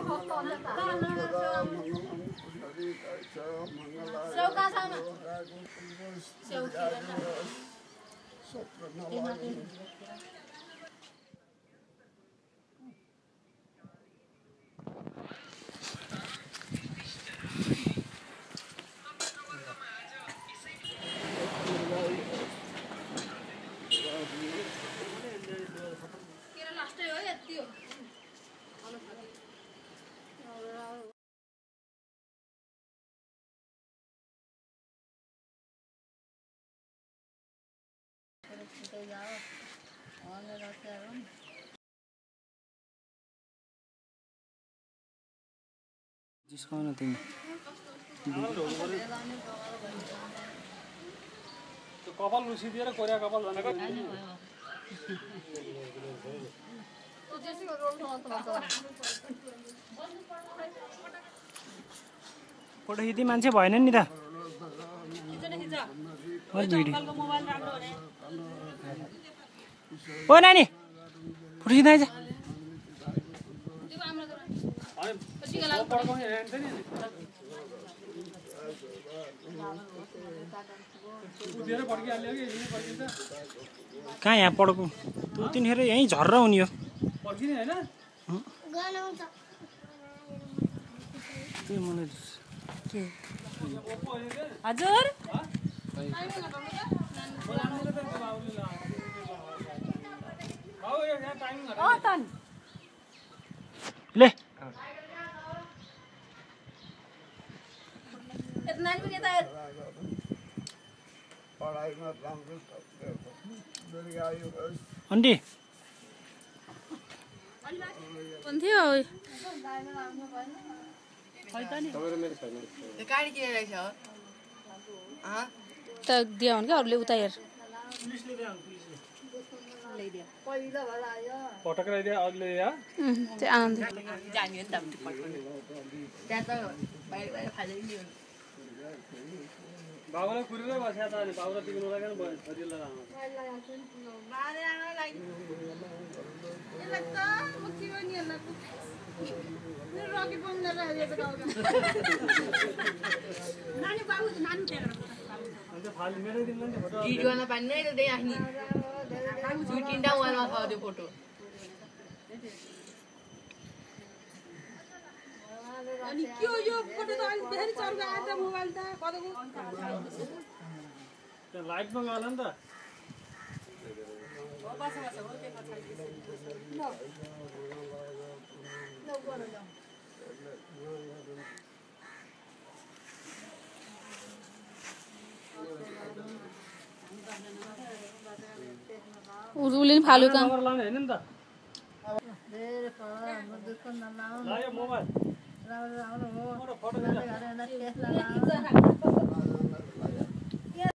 जिसको न तिमी त्यो कपाल लुसिदिएर कोरिया कपाल भनेको फोटो खिच्दै मान्छे भएन नि त ओ नानी फोटो खिच्दै आइज कहाँ यहाँ पड्को तँ तिनीहरू यहीँ झर्रा हुने हो हजुर ले आन्टी त दियो भने क्या अरूले उता हेर पटक्राइदियो अरूले या त्यो आनन्द बाबुलाई कुरेरै बस्या त अनि बाबुलाई टिक्नु लागेन भयो छोरीलाई भिडियोमा पानी नै आफ्नी दुई-तीनटा मोबाइलमा छ त्यो फोटो अनि के हो यो फोटो त अहिले फेरि चर्का आएर मोबाइल त कतको त्यो लाइटमा गयो नि त उसले नि फाल्यो काम नम्बर लाने हैन नि त ल यो मोबाइल फोटो